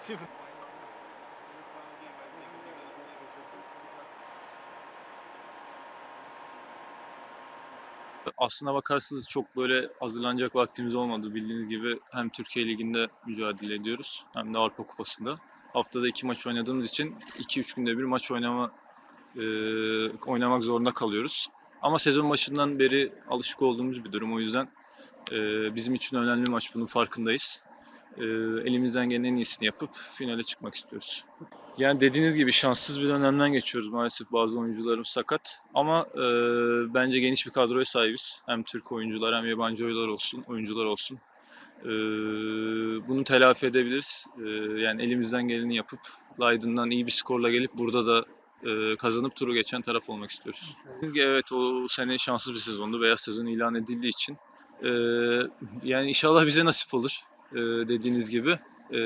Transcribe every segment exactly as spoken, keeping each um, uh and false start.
Team. Aslına bakarsanız çok böyle hazırlanacak vaktimiz olmadı. Bildiğiniz gibi hem Türkiye Ligi'nde mücadele ediyoruz hem de Avrupa Kupası'nda. Haftada iki maç oynadığımız için iki üç günde bir maç oynama e, oynamak zorunda kalıyoruz. Ama sezon başından beri alışık olduğumuz bir durum. O yüzden e, bizim için önemli maç, bunun farkındayız. E, elimizden gelen en iyisini yapıp finale çıkmak istiyoruz. Yani dediğiniz gibi şanssız bir dönemden geçiyoruz maalesef, bazı oyuncularımız sakat. Ama e, bence geniş bir kadroya sahibiz. Hem Türk oyuncular hem yabancı oyuncular olsun, oyuncular olsun. E, bunu telafi edebiliriz. E, yani elimizden geleni yapıp Leiden'dan iyi bir skorla gelip burada da e, kazanıp turu geçen taraf olmak istiyoruz. Evet, o sene şanssız bir sezondu. Beyaz sezon ilan edildiği için. E, yani inşallah bize nasip olur e, dediğiniz gibi. Ee,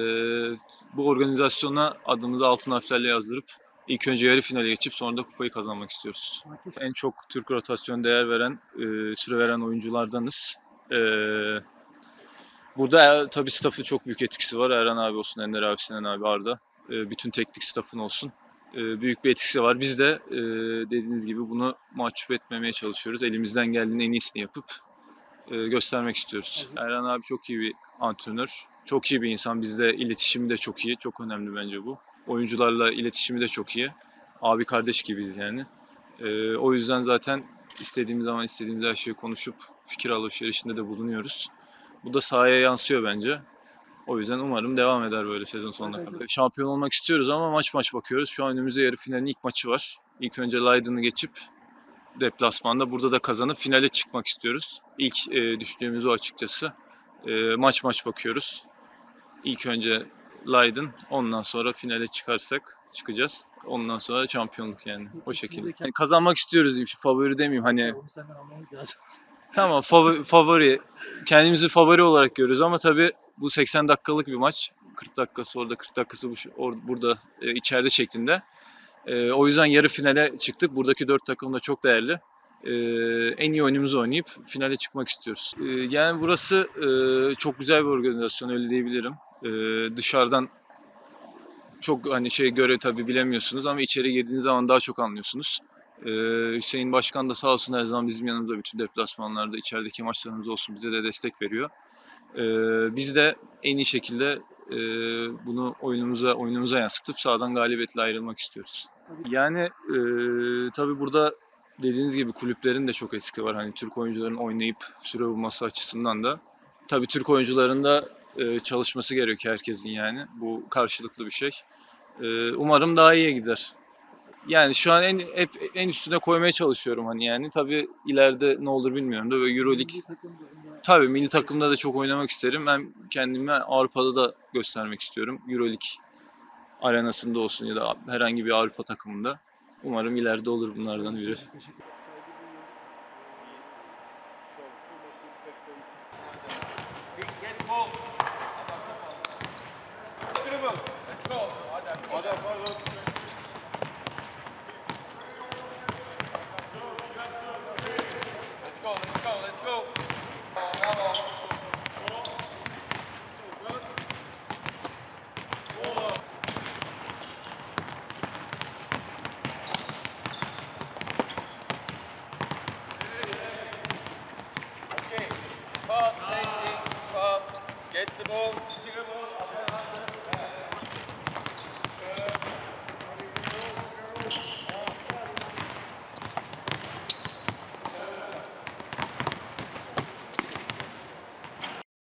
bu organizasyona adımızı altın harflerle yazdırıp ilk önce yarı finale geçip sonra da kupayı kazanmak istiyoruz. En çok Türk rotasyon değer veren, e, süre veren oyunculardanız. E, burada e, tabii staff'ın çok büyük etkisi var. Erhan abi olsun, Ender abi, Sinan abi, Arda. E, bütün teknik staff'ın olsun. E, büyük bir etkisi var. Biz de e, dediğiniz gibi bunu mahcup etmemeye çalışıyoruz. Elimizden geldiğinin en iyisini yapıp e, göstermek istiyoruz. Erhan abi çok iyi bir antrenör. Çok iyi bir insan. Bizde iletişimi de çok iyi. Çok önemli bence bu. Oyuncularla iletişimi de çok iyi. Abi kardeş gibiyiz yani. Ee, o yüzden zaten istediğimiz zaman istediğimiz her şeyi konuşup fikir alışverişinde de bulunuyoruz. Bu da sahaya yansıyor bence. O yüzden umarım devam eder böyle sezon sonuna kadar. Şampiyon olmak istiyoruz ama maç maç bakıyoruz. Şu an önümüzde yarı finalin ilk maçı var. İlk önce Leiden'ı geçip deplasmanda burada da kazanıp finale çıkmak istiyoruz. İlk e, düştüğümüz o açıkçası. E, maç maç bakıyoruz. İlk önce Leiden, ondan sonra finale çıkarsak çıkacağız. Ondan sonra şampiyonluk yani. O şekilde. Yani kazanmak istiyoruz diyeyim. Favori demeyeyim hani. Onu senden almamız lazım. Tamam, favori, favori. Kendimizi favori olarak görüyoruz ama tabii bu seksen dakikalık bir maç. kırk dakikası orada, kırk dakikası bu, or, burada e, içeride şeklinde. E, o yüzden yarı finale çıktık. Buradaki dört takım da çok değerli. E, en iyi oyunumuzu oynayıp finale çıkmak istiyoruz. E, yani burası e, çok güzel bir organizasyon, öyle diyebilirim. E, dışarıdan çok hani şey göre tabii bilemiyorsunuz ama içeri girdiğiniz zaman daha çok anlıyorsunuz. Ee, Hüseyin Başkan da sağ olsun her zaman bizim yanımızda, bütün deplasmanlarda, içerideki maçlarımız olsun bize de destek veriyor. Ee, biz de en iyi şekilde e, bunu oyunumuza oyunumuza yansıtıp sahadan galibiyetle ayrılmak istiyoruz. Yani e, tabii burada dediğiniz gibi kulüplerin de çok etkisi var. Hani Türk oyuncuların oynayıp süre bulması açısından da. Tabii Türk oyuncuların da e, çalışması gerekiyor herkesin yani. Bu karşılıklı bir şey. E, umarım daha iyiye gider. Yani şu an en hep en üstüne koymaya çalışıyorum hani yani. Tabii ileride ne olur bilmiyorum da böyle Euroleague. Tabii milli takımda da çok oynamak isterim. Ben kendimi Avrupa'da da göstermek istiyorum. Euroleague arenasında olsun ya da herhangi bir Avrupa takımında. Umarım ileride olur bunlardan biri. Fast, safety, fast, get the ball,